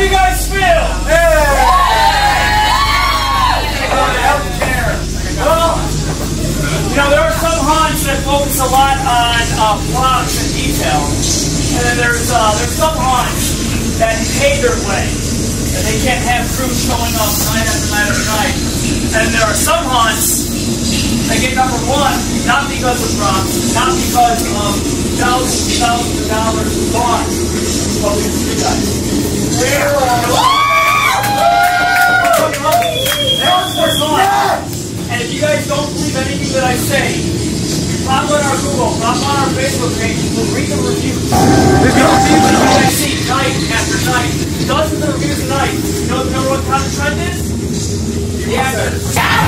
you guys feel? Well, you know, there are some haunts that focus a lot on plots and detail, and then there's some haunts that pay their way, and they can't have crews showing up night after night after night. And there are some haunts that get number one, not because of props, not because of thousands and thousands of dollars bought, but because of you guys. And if you guys don't believe anything that I say, pop on our Google, pop on our Facebook page, we'll read the reviews. I see night after night, dozens of reviews a night. You know what kind of trend is? The actors.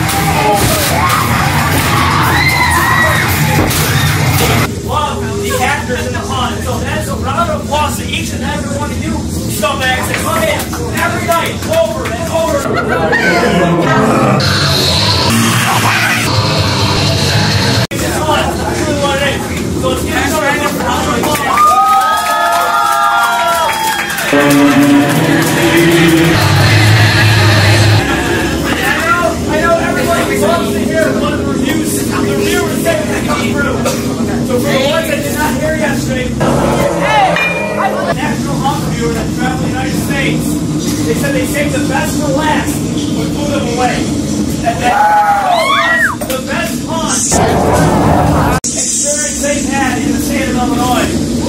Love the actors in the haunt. So that's a round of applause to each and every one of you scumbags that come in every night, over and over. It's fun. That's really what it is. So let's get started with a round of applause. I know everybody loves to hear one of the reviews. The reviewers say that come through. So for the ones that did not hear yesterday, national haunt reviewer that traveled the United States, they said they saved the best for last, but blew them away. And that the best haunt experience they've had in the state of Illinois.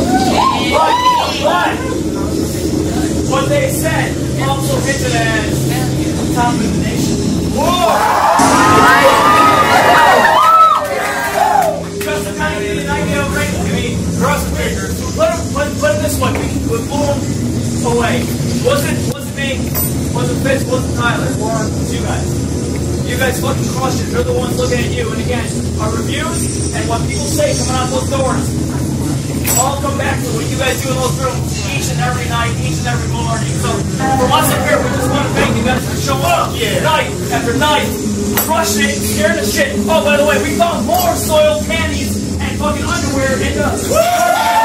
But what they said also hinted as top of the nation. Just to kind of give you an idea of rating to me, put it this way, we blew them away. Wasn't me, wasn't Fitz, wasn't Tyler, or you guys. You guys fucking crushed it. They're the ones looking at you. And again, our reviews and what people say coming out those doors all come back to what you guys do in those rooms each and every night, each and every morning. So from us up here, we just want to thank you guys for showing up night after night, crushing it, scaring the shit. Oh, by the way, we found more soiled panties and fucking underwear in the